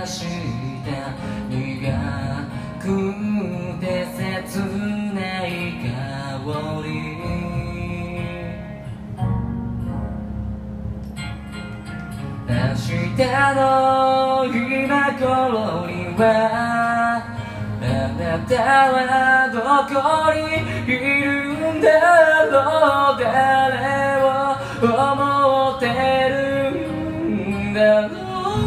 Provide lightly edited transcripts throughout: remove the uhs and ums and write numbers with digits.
した苦くて切ない香り明日の今頃にはあなたはどこにいるんだろう誰を思ってるんだろう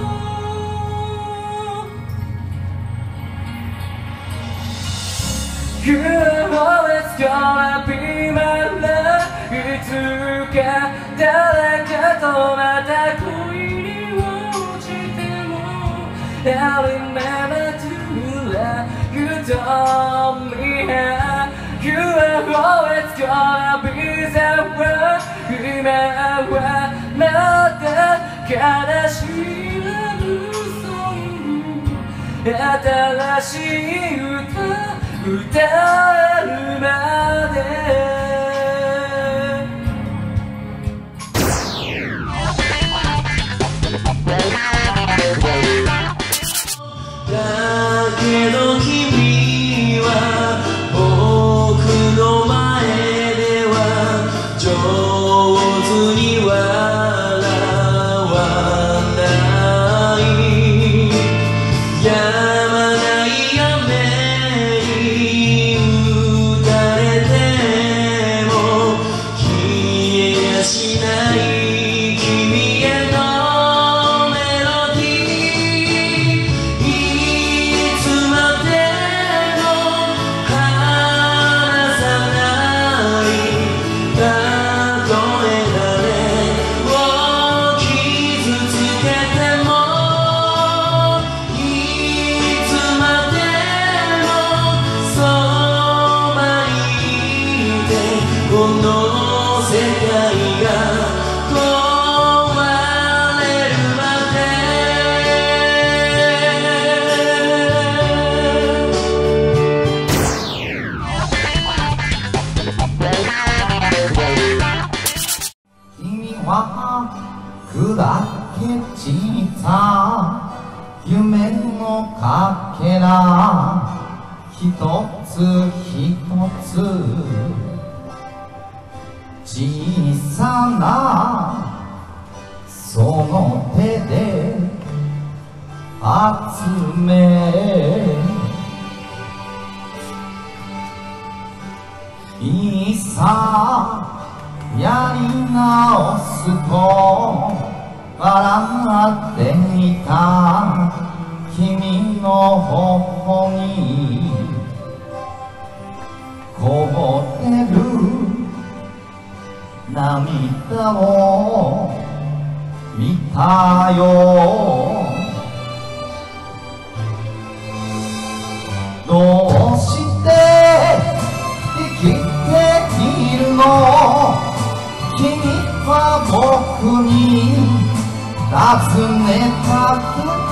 You are always gonna be my love いつか誰かとまた恋に落ちても I remember to love you told me how You are always gonna be the one 今はまた悲しいラブソング新しい歌えるまでだけど君は僕の前では上手に笑わないやまない雨この世界が壊れるまで君は砕け散った夢のかけら一つ一つ小さなその手で集めいざやり直すと笑っていた君の頬にこぼれる涙を見たよどうして生きているの君は僕に尋ねたけ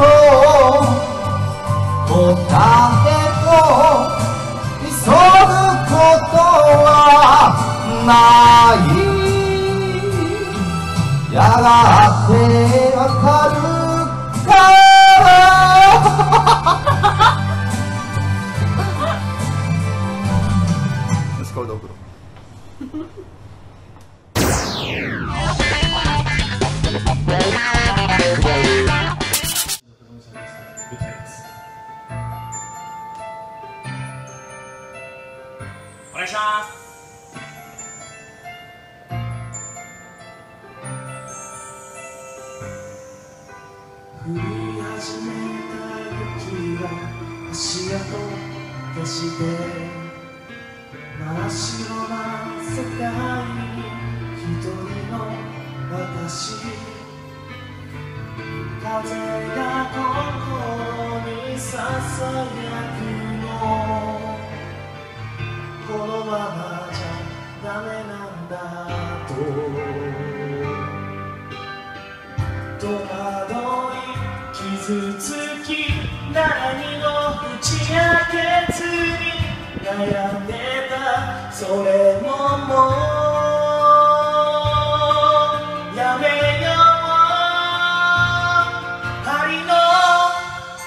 ど答えを急ぐことはないやがてわかるから息子はどこお願いします降り始めた雪が足跡消して真っ白な世界に一人の私風が心にささやくのこのままじゃダメなんだと戸惑い傷つき何も打ち明けずに悩んでたそれももうやめよう針の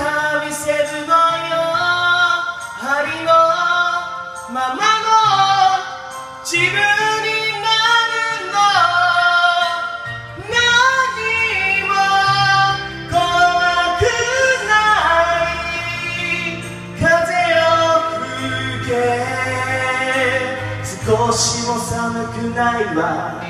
た見せるのよ、ありのままの自分になるの。何も怖くない風を吹け、少しも寒くないわ。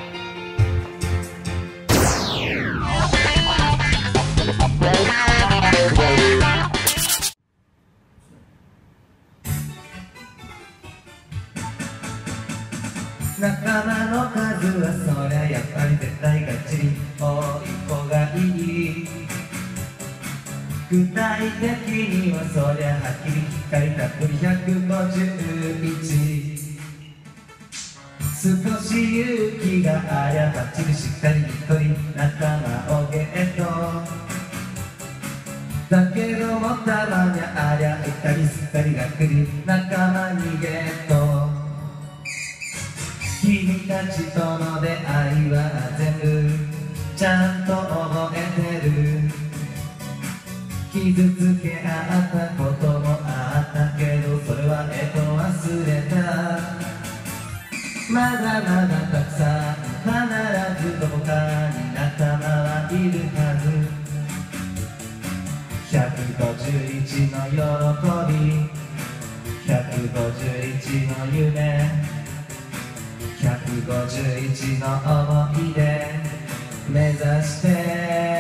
仲間の数はそりゃやっぱり絶対がっちり多い方がいい。具体的にはそりゃはっきり光たっぷり151。少し勇気がありゃばっちりしっかり一人仲間をゲット。だけどもたまにありゃうっかりすっかりがっくり仲間にゲット。君たちとの出会いは全部ちゃんと覚えてる。傷つけ合ったこともあったけどそれは忘れた。まだまだたくさん必ずどこかに仲間はいるはず。151の喜び、151の夢、151の思い出目指して